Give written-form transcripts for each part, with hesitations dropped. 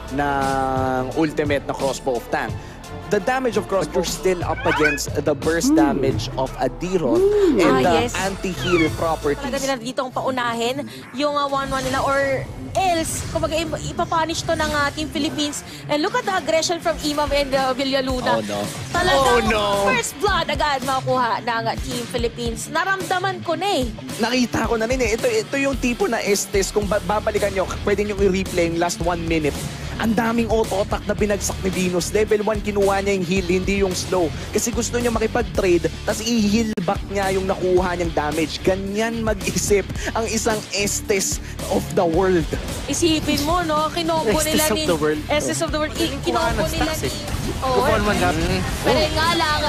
ng ultimate na Crossbow of Tank. The damage of Crossbow, you're still up against the burst damage of Adiroth and the yes. anti-heal properties. Talaga nila dito ang paunahin yung 1-1 nila or else, kumbaga ipapunish to ng Team Philippines. And look at the aggression from Imam and Villaluna. Oh no. Talagang Oh, no. first blood agad makukuha ng Team Philippines. Naramdaman ko na eh. Nakita ko na rin eh. Ito yung tipo na Estes. Kung babalikan nyo, pwede nyo i-replay yung last 1 minute. Ang daming auto-attack na binagsak ni Venus. Level 1, kinuha niya yung heal, hindi yung slow. Kasi gusto niya makipag-trade, tapos i-heal back niya yung nakuha niyang damage. Ganyan mag-isip ang isang Estes of the world. Isipin mo, no? Kinombo Estes nila of ni... the world. Estes of the world. Kinombo nila ni... Kukuhan man lang. Pero yun nga lang,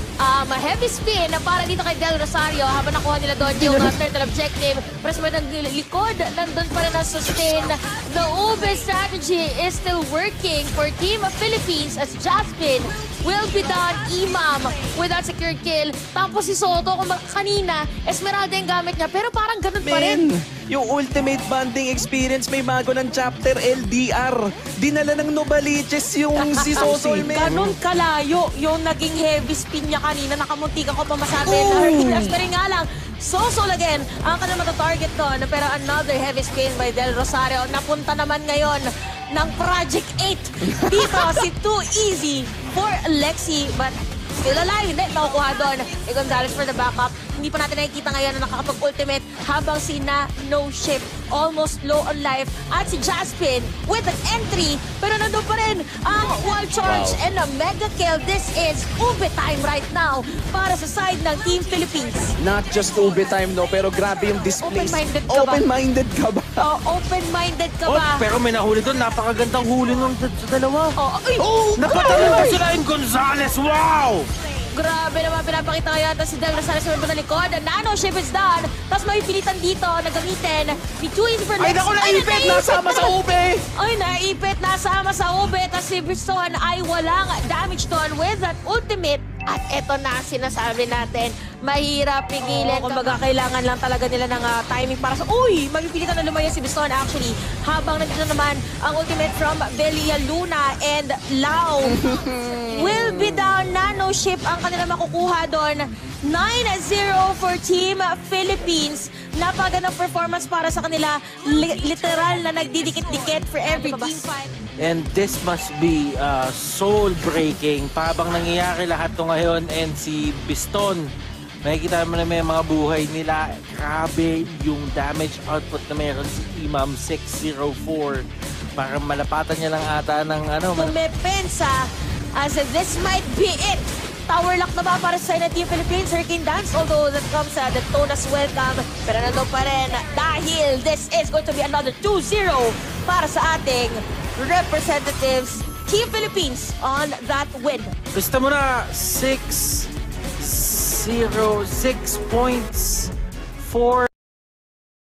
heavy spin para dito kay Del Rosario habang nakuha nila doon yung turtle objective. Pero sa mga likod, nandun pa rin ang sustain. The Ube strategy is still working for Team Philippines as Jaspin will be done. Imam with that secured kill. Tapos si Soto, kung kanina, Esmeralda yung gamit niya. Pero parang ganun pa rin. Yung ultimate bonding experience, may bago ng chapter LDR. Dinala ng Novaliches yung si Sosol, men. Ganun kalayo yung naging heavy spin niya kanina. Nakamuntikan ko pa masabi na Hercules. Pero nga lang, Sosol again ang kanang matatarget doon. Pero another heavy spin by Del Rosario. Napunta naman ngayon ng Project 8. Dito si Too Easy for Lexi. But still alive. Hindi, nakukuha doon. E Gonzalez for the backup. Hindi pa natin nakikita ngayon na nakakapag-ultimate habang si No Ship almost low on life at si Jaspin with an entry pero nandun pa rin ang wall charge and a mega kill. This is Ube time right now para sa side ng Team Philippines. Not just Ube time, no, pero grabe yung displays. Open-minded ka ba? Open-minded ka ba? Open-minded ka Oh, ba? pero may nahuli doon. Napakagandang huli nung sa dalawa. Ay! Napatalo na sila yung Gonzalez. Wow! Grabe naman, pinapakita ko yata si Del Rosario sa mga likod. Nano ship is done. Tapos may pilitan dito na gamitin. Ni Too Easy for Ay, Lex. naku, naipit! Nasama sa Ube! Ay, naipit! Nasama sa Ube. Tapos si Briston ay walang damage doon with that ultimate. At eto na sinasabi natin, mahirap pigilan. Kumbaga, kailangan lang talaga nila ng timing para sa... Uy! Magpipilitan na lumayan si Briston actually. Habang nandito naman ang ultimate from Villaluna and Lau. Will be down. Nano ship ang kanila makukuha doon. 9-0 for Team Philippines. Napagandang performance para sa kanila. Literal na nagdidikit-dikit for every team fight. And this must be soul-breaking. Pabang nangyayari lahat to ngayon and si Biston, makikita mo na may mga buhay nila. Grabe yung damage output na meron si Imam 604. Para malapatan niya lang ata ng ano. Pumepensa as this might be it. Tower lock na ba para sa Team Philippines? Hurricane Dance, although that comes the Tonas welcome. Pero nandun pa rin dahil this is going to be another 2-0 para sa ating representatives. Team Philippines on that win. Gusto mo na 6 points for